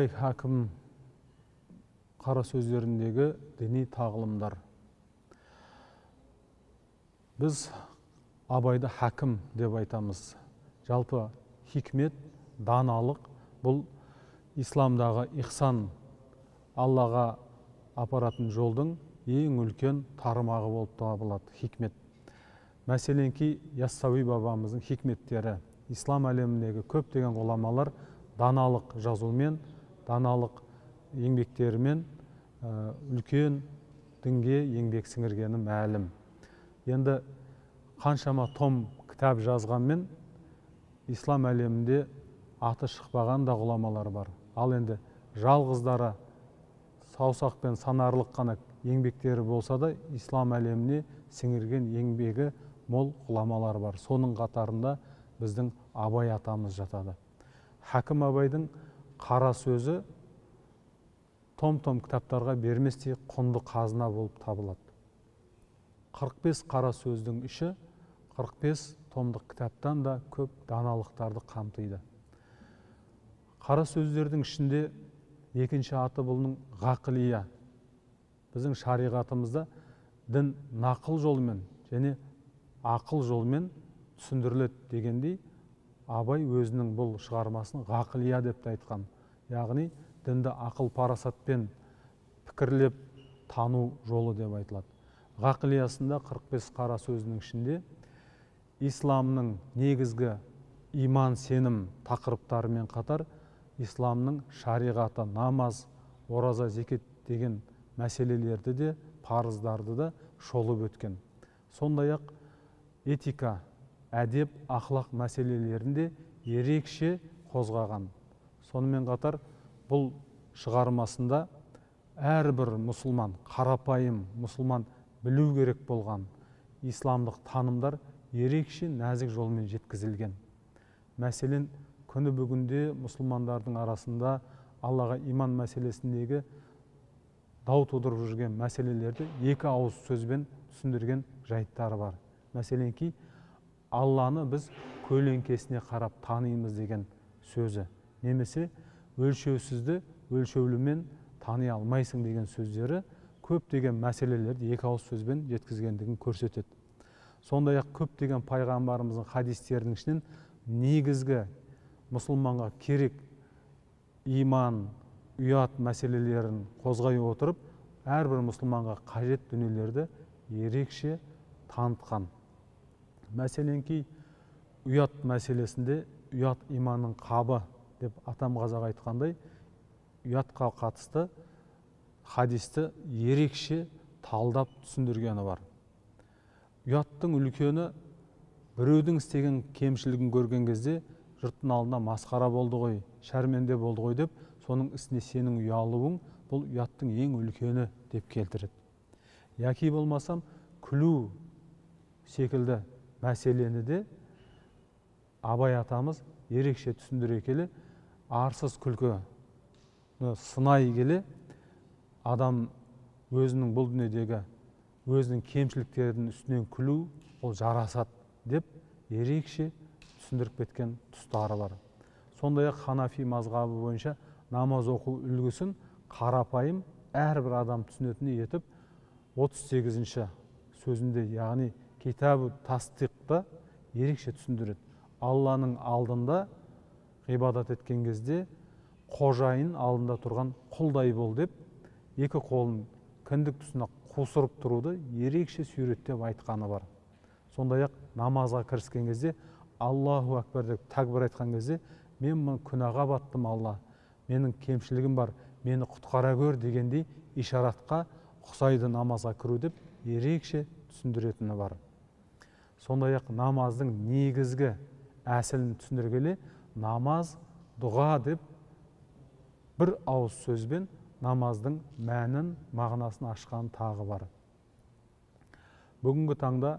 Абай хакім қара сөздеріндегі діни тағылымдар. Біз Абайды хакім деп айтамыз. Жалпы хикмет, даналық бұл исламдағы ихсан, Аллаға апаратын жолдың ең үлкен тармағы болып табылады хикмет. Мәселенки Яссауи бабамыздың хикметтері, ислам әлеміндегі көптеген ғұламалар даналық жазумен, даналық еңбектерімен үлкен дінге еңбек сіңіргені мәлім. Енді қаншама том кітап жазғанмен ислам әлемінде аты шықпаған да ғұламалар бар. Ал енді жалғыздары саусақпен санарлық қана еңбектері болса да ислам әлеміне сіңірген еңбегі мол ғұламалар бар. Соның қатарында біздің Абай атамыз жатады. Хакім Абайдың қара сөзі том-том кітаптарға берместей құнды қазына болып табылады. 45 қара сөздің іші 45 томдық кітаптан да көп даналықтарды қамтиды. Қара сөздердің ішінде екінші аты бұның ғақлия. Біздің шариғатымызда дін нақыл жолымен және ақыл жолымен түсіндіріледі дегендей, Абай өзінің бұл шығармасын ғақлия деп те айтқан. Яғни дінді ақыл парасатпен пікірлеп тану жолы деп айтылады. Ғақлиясында 45 қара сөзінің ішінде исламның негізгі иман сенім тақырыптарымен қатар исламның шариғаты, намаз, ораза, зекет деген мәселелерді де, парыздарды да шолып өткен. Сондай-ақ этика, әдеп, ақлақ мәселелерінде ерекше қозғаған. Сонымен қатар бұл шығармасында әрбір мұсылман, қарапайым мұсылман білу керек болған исламдық танымдар ерекше нәзік жолмен жеткізілген. Мәселен, күні бүгінде мұсылмандардың арасында Аллаға иман мәселесіндегі дау тудырып жүрген мәселелерді екі ауыз сөзбен түсіндірген жайттары бар. Мәселенки, Алланы біз көлеңкесіне қарап танимыз деген сөзі. Немесе өлшеусізді өлшеулімен тани алмайсың деген сөздері көптеген мәселелерді екі ауыз сөзбен жеткізгендігін көрсетеді. Сондай-ақ көптеген пайғамбарымыздың хадистерінің ішінен негізгі мұсылманға керек иман, ұят мәселелерін қозғай отырып, әрбір мұсылманға қажет дүниелерді ерекше танытқан. Мәселенки ұят мәселесінде ұят иманның қабы деп атам қазақ айтқандай, ұятқа қатысты хадисті ерекше талдап түсіндіргені бар. Ұяттың үлкені біреудің істеген кемшілігін көрген кезде жұрттың алдында масқара болды ғой, шәрменде болды ғой деп, соның ісіне сенің ұялуың бұл ұяттың ең үлкені деп келтіреді. Яки болмасам, күлу секілді мәселені де Абай атамыз ерекше түсіндіре келе, арсыз күлкі сынай келе, адам өзінің бұл дүниедегі өзінің кемшіліктерінің үстінен күлу ол жарасады деп ерекше түсіндіріп кеткен тұстары бар. Сондай-ақ Ханафи мазхабы бойынша намаз оқу үлгісін қарапайым әрбір адам түсінетіндей етіп 38-ші сөзінде, яғни китабу тастиқта ерекше түсіндіреді. Алланың алдында ғибадат еткен кезде қожайын алдында тұрған құлдай бол деп, екі қолын кіндік тұсына қусырып тұруды ерекше сүйреттеп айтқаны бар. Сондай-ақ намазға кіріскен кезде Аллаху акбар деп такбир айтқан кезде, мен күнәға баттым Алла, менің кемшілігім бар, мені құтқара көр дегендей ишаратқа ұқсайды намазға кіру деп ерекше түсіндіретіні бар. Сондай-ақ намаздың негізгі әсілін түсіндіргеле, намаз дұға деп бір ауыз сөзбен намаздың мәнін, мағынасын ашқан тағы бар. Бүгінгі таңда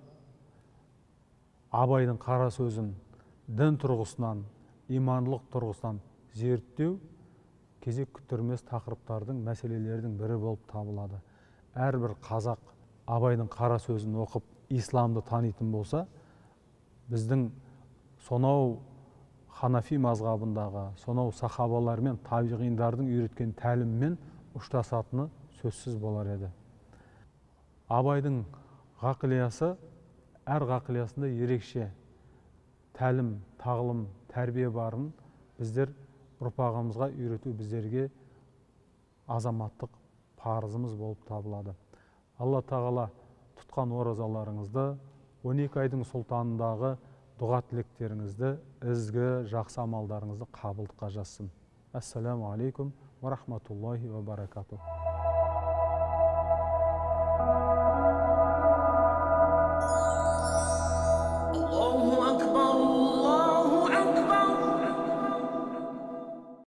Абайдың қара сөзін дін тұрғысынан, имандылық тұрғысынан зерттеу кезек күттірмес тақырыптардың, мәселелердің бірі болып табылады. Әрбір қазақ Абайдың қара сөзін оқып исламды танитын болса, біздің сонау Ханафи мазғабындағы сонау сахабалар мен табиғиндардың үйреткен тәліммен ұштасатыны сөзсіз болар еді. Абайдың ғақлиясы әр ғақлиясында ерекше тәлім, тағылым, тәрбие барын біздер ұрпағымызға үйрету біздерге азаматтық парызымыз болып табылады. Алла тағала тұтқан оразаларыңызды, 12 айдың сұлтанындағы дұға тілектеріңізді, ізгі, жақсы амалдарыңызды қабылдыққа жазсын. Ассаламу алейкум ва рахматуллахи ва баракатух.